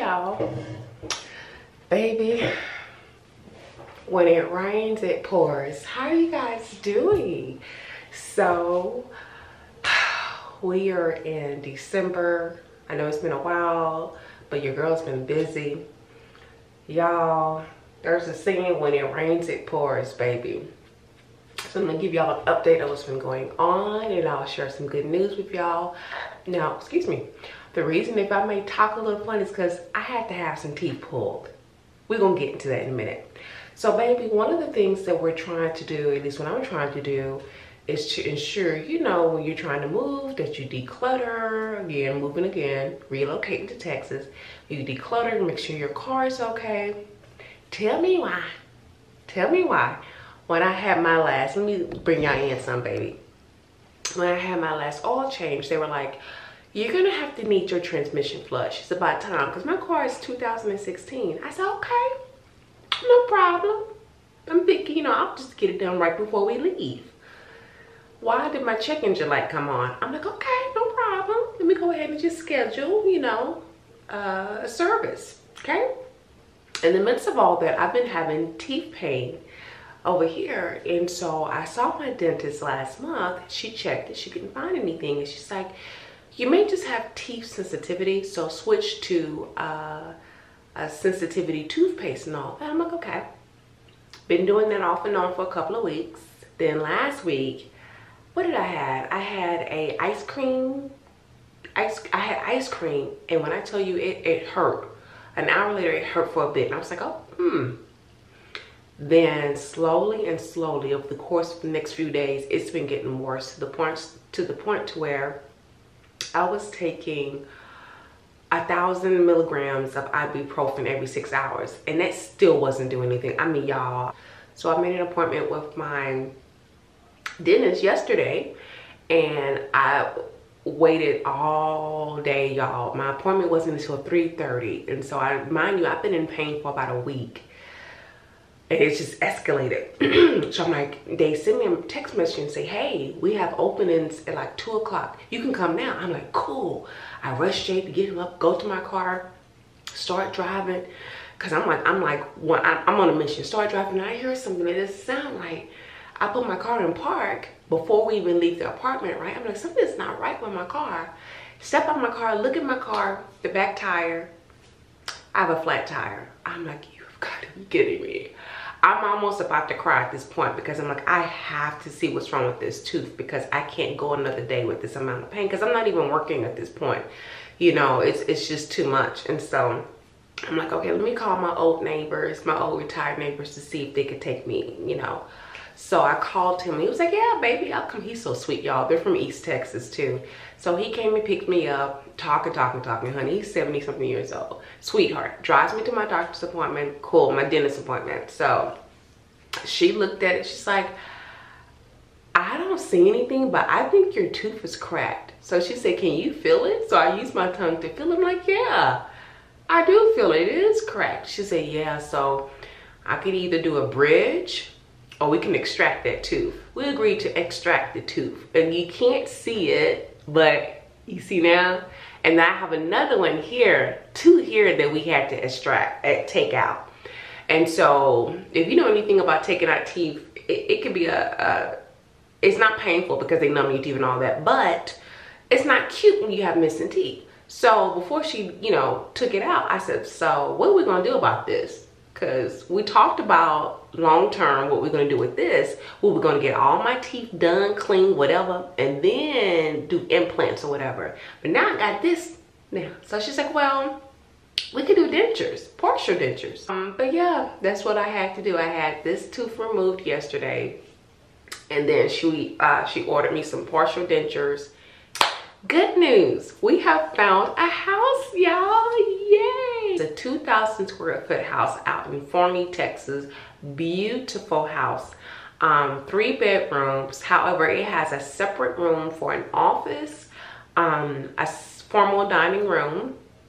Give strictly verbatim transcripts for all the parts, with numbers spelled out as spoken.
y'all. Baby, when it rains, it pours. How are you guys doing? So, we are in December. I know it's been a while, but your girl's been busy. Y'all, there's a saying, when it rains, it pours, baby. So I'm gonna give y'all an update on what's been going on, and I'll share some good news with y'all. Now, excuse me. The reason if I may talk a little funny is because I had to have some teeth pulled. We're gonna get into that in a minute. So baby, one of the things that we're trying to do, at least what I'm trying to do, is to ensure, you know, when you're trying to move, that you declutter, again, moving again, relocating to Texas, you declutter, make sure your car is okay. Tell me why, tell me why. When I had my last, let me bring y'all in some, baby. When I had my last oil change, they were like, you're gonna have to need your transmission flush. It's about time, because my car is two thousand sixteen. I said, okay, no problem. I'm thinking, you know, I'll just get it done right before we leave. Why did my check engine light come on? I'm like, okay, no problem. Let me go ahead and just schedule, you know, uh, a service, okay? In the midst of all that, I've been having teeth pain over here, and so I saw my dentist last month. She checked it, she couldn't find anything, and she's like, you may just have teeth sensitivity, so switch to uh, a sensitivity toothpaste and all that. I'm like, okay. Been doing that off and on for a couple of weeks. Then last week, what did I have? I had a ice cream, ice, I had ice cream, and when I tell you it, it hurt. An hour later, it hurt for a bit, and I was like, oh, hmm. Then slowly and slowly, over the course of the next few days, it's been getting worse to the point, to the point to where I was taking a thousand milligrams of ibuprofen every six hours, and that still wasn't doing anything. I mean, y'all. So I made an appointment with my dentist yesterday, and I waited all day, y'all. My appointment wasn't until three thirty, and so I, mind you, I've been in pain for about a week. And it's just escalated. So I'm like, they send me a text message and say, hey, we have openings at like two o'clock. You can come now. I'm like, cool. I rush Jay to get him up, go to my car, start driving. Cause I'm like, I'm like, when I, I'm on a mission, start driving, and I hear something that doesn't sound right. I put my car in park before we even leave the apartment, right? I'm like, something's not right with my car. Step out of my car, look at my car, the back tire. I have a flat tire. I'm like, you've got to be kidding me. I'm almost about to cry at this point, because I'm like, I have to see what's wrong with this tooth, because I can't go another day with this amount of pain, because I'm not even working at this point. You know, it's, it's just too much. And so I'm like, okay, let me call my old neighbors, my old retired neighbors, to see if they could take me, you know. So I called him, and he was like, yeah, baby, I'll come. He's so sweet, y'all. They're from East Texas, too. So he came and picked me up, talking, talking, talking, honey. He's seventy something years old. Sweetheart. Drives me to my doctor's appointment. Cool, my dentist appointment. So she looked at it. She's like, I don't see anything, but I think your tooth is cracked. So she said, can you feel it? So I used my tongue to feel it. I'm like, yeah, I do feel it. It is cracked. She said, yeah, so I could either do a bridge, or we can extract that tooth. We agreed to extract the tooth. And you can't see it, but you see now? And I have another one here, two here that we had to extract, uh, take out. And so if you know anything about taking out teeth, it, it could be a, a, it's not painful because they numb your teeth and all that, but it's not cute when you have missing teeth. So before she, you know, took it out, I said, so what are we gonna do about this? Because we talked about long term what we're going to do with this. We were going to get all my teeth done, clean, whatever, and then do implants or whatever. But now I got this now. So she's like, well, we could do dentures, partial dentures. Um, but yeah, that's what I had to do. I had this tooth removed yesterday, and then she, uh, she ordered me some partial dentures. Good news, we have found a house, y'all. Yay! It's a two thousand square foot house out in Forney, Texas. Beautiful house. Um, three bedrooms. However, it has a separate room for an office, um, a formal dining room,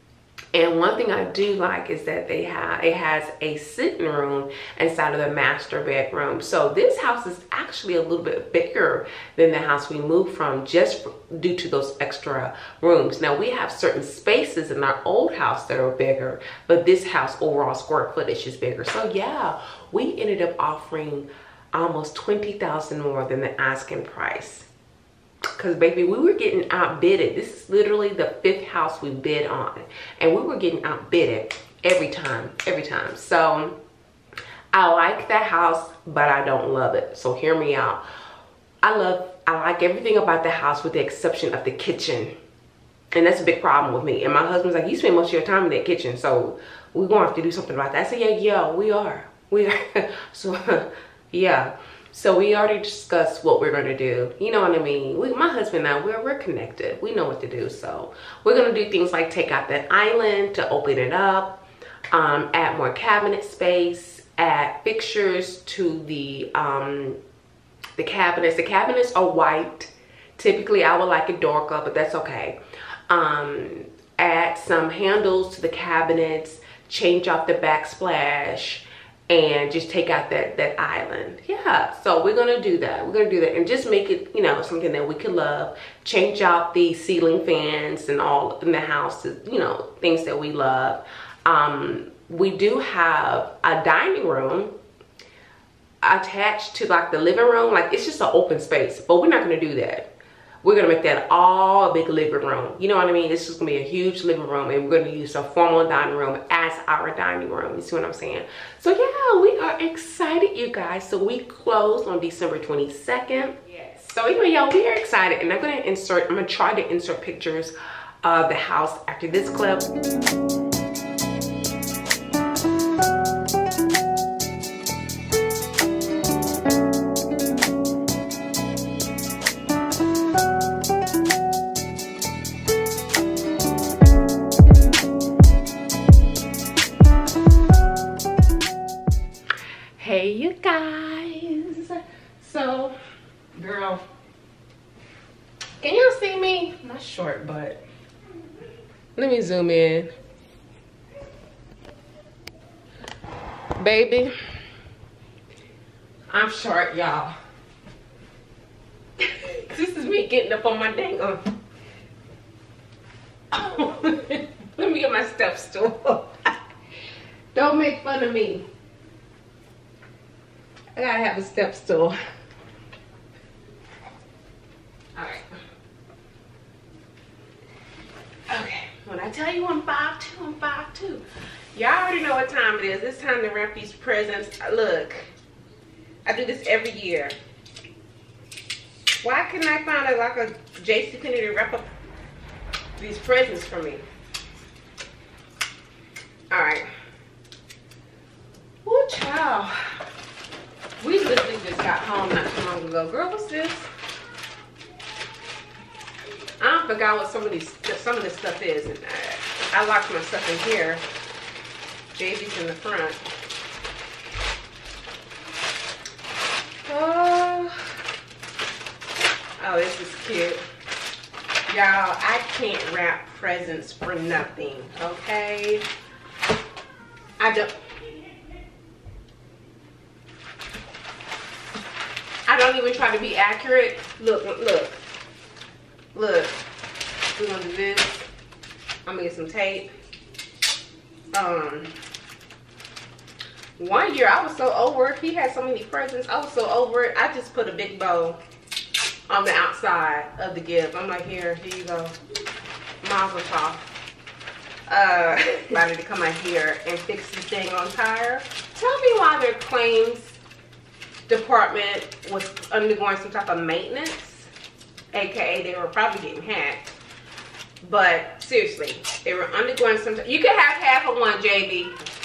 And one thing I do like is that they have, it has a sitting room inside of the master bedroom. So this house is actually a little bit bigger than the house we moved from, just due to those extra rooms. Now we have certain spaces in our old house that are bigger, but this house overall square footage is bigger. So yeah, we ended up offering almost twenty thousand more than the asking price. Because baby, we were getting outbidded. This is literally the fifth house we bid on, and we were getting outbidded every time, every time. So I like that house, but I don't love it. So hear me out. I love, I like everything about the house with the exception of the kitchen. And that's a big problem with me. And my husband's like, you spend most of your time in that kitchen, so we're gonna have to do something about that. I said, yeah, yeah, we are. We are. So yeah. So we already discussed what we're gonna do. You know what I mean? We, my husband and I, we're, we're connected. We know what to do. So we're gonna do things like take out that island to open it up, um, add more cabinet space, add fixtures to the, um, the cabinets. The cabinets are white. Typically I would like it darker, but that's okay. Um, add some handles to the cabinets, change off the backsplash, and just take out that that island. Yeah, so we're gonna do that. We're gonna do that and just make it, you know, something that we could love. Change out the ceiling fans and all in the house, you know, things that we love. Um, we do have a dining room attached to like the living room. Like it's just an open space, but we're not gonna do that. We're gonna make that all a big living room. You know what I mean? This is gonna be a huge living room, and we're gonna use a formal dining room as our dining room. You see what I'm saying? So yeah, we are excited, you guys. So we closed on December twenty-second. Yes. So anyway, y'all, we are excited, and I'm gonna insert, I'm gonna try to insert pictures of the house after this clip. Hey you guys, so girl, can you see me? My short butt. Let me zoom in. Baby, I'm short, y'all. This is me getting up on my dang on. Oh, let me get my step stool. Don't make fun of me. I gotta have a step stool. Alright. Okay, when I tell you I'm five two, I'm five two. Y'all already know what time it is. It's time to wrap these presents. Look, I do this every year. Why couldn't I find a, like a JCPenney to wrap up these presents for me? Alright. Woo, child. We literally just got home not too long ago. Girl, what's this? I forgot what some of these some of this stuff is. And I, I locked my stuff in here. J B's in the front. Oh, oh, this is cute. Y'all, I can't wrap presents for nothing, okay? I don't. I don't even try to be accurate. Look, look, look. We're gonna do this. I'm gonna get some tape. Um, one year I was so over it. He had so many presents. I was so over it. I just put a big bow on the outside of the gift. I'm like, here, here you go. Mazel tov. Uh, about to come out here and fix this thing on tire. Tell me why their claims department was undergoing some type of maintenance, aka they were probably getting hacked. But seriously, they were undergoing some. You could have half of one, J B.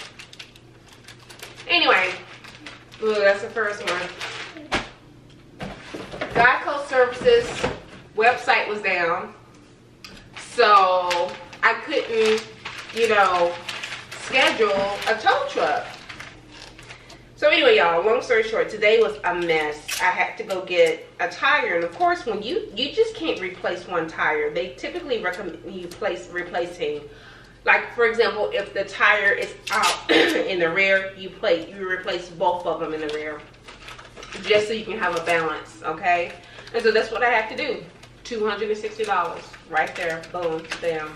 Anyway, ooh, that's the first one. Geico Services website was down, so I couldn't, you know, schedule a tow truck. So anyway, y'all, long story short, today was a mess. I had to go get a tire, and of course, when you you just can't replace one tire. They typically recommend you place replacing, like for example, if the tire is out in the rear, you play you replace both of them in the rear, just so you can have a balance, okay? And so that's what I have to do. two hundred sixty dollars right there, boom, bam.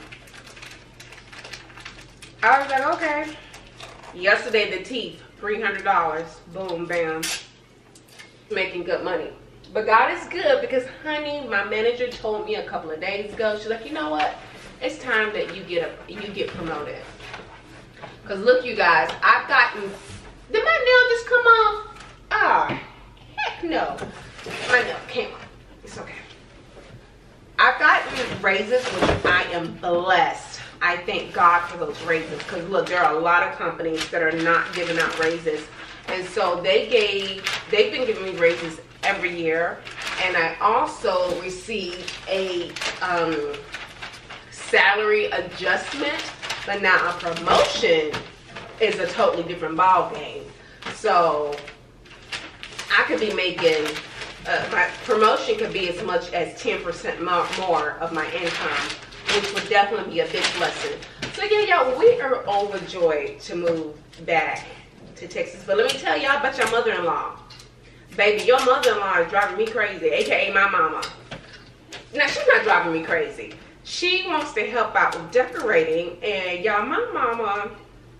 I was like, okay. Yesterday the teeth, three hundred dollars, boom, bam. Making good money. But God is good, because honey, my manager told me a couple of days ago, she's like, you know what? It's time that you get a, you get promoted. Cause look, you guys, I've gotten, did my nail just come off? Ah, heck no. My nail came off. It's okay. I've gotten raises, which I am blessed. I thank God for those raises, because look, there are a lot of companies that are not giving out raises. And so they gave, they've been giving me raises every year. And I also received a um, salary adjustment, but now a promotion is a totally different ball game. So I could be making, uh, my promotion could be as much as ten percent more, more of my income, which would definitely be a big blessing. So yeah, y'all, we are overjoyed to move back to Texas. But let me tell y'all about your mother-in-law. Baby, your mother-in-law is driving me crazy, aka my mama. Now, she's not driving me crazy. She wants to help out with decorating, and y'all, my mama,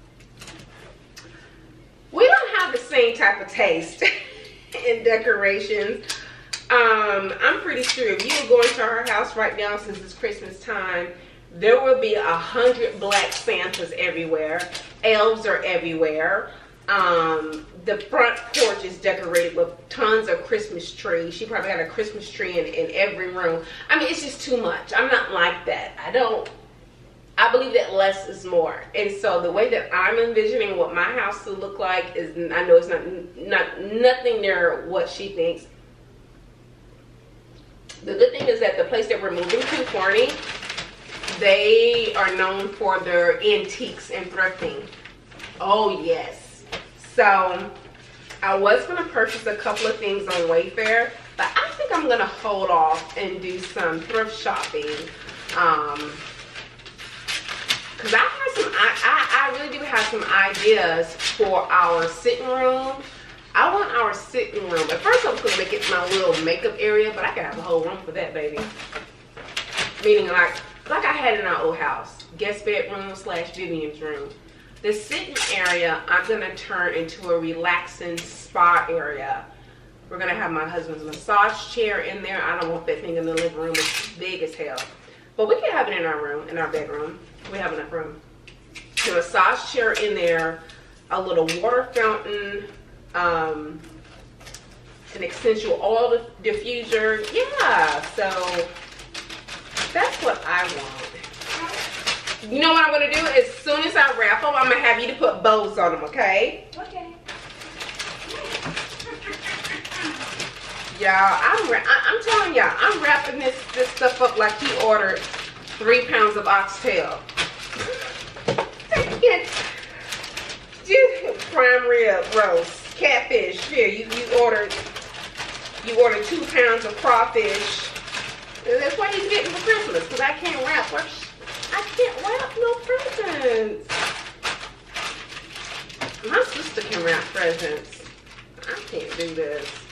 we don't have the same type of taste in decorations. Um, I'm pretty sure if you were going to her house right now, since it's Christmas time, there will be a hundred black Santas everywhere. Elves are everywhere. Um, the front porch is decorated with tons of Christmas trees. She probably had a Christmas tree in, in every room. I mean, it's just too much. I'm not like that. I don't, I believe that less is more. And so the way that I'm envisioning what my house to look like is, I know it's not, not nothing near what she thinks. The good thing is that the place that we're moving to, Forney, they are known for their antiques and thrifting. Oh yes. So I was going to purchase a couple of things on Wayfair, but I think I'm going to hold off and do some thrift shopping. Um, Cause I have some, I, I, I really do have some ideas for our sitting room. I want our sitting room. At first I was gonna make it my little makeup area, but I can have a whole room for that, baby. Meaning like, like I had in our old house, guest bedroom slash Vivian's room. The sitting area, I'm gonna turn into a relaxing spa area. We're gonna have my husband's massage chair in there. I don't want that thing in the living room. It's big as hell. But we can have it in our room, in our bedroom. We have enough room. The massage chair in there, a little water fountain, um, an essential oil diffuser. Yeah, so that's what I want. You know what I'm gonna do? As soon as I wrap them, I'm gonna have you to put bows on them, okay? Okay. Y'all, I'm, I'm telling y'all, I'm wrapping this, this stuff up like he ordered three pounds of oxtail. Prime rib roast, catfish. Here, you, you ordered you ordered two pounds of crawfish. That's what he's getting for Christmas, because I can't wrap. I can't wrap no presents. My sister can wrap presents. I can't do this.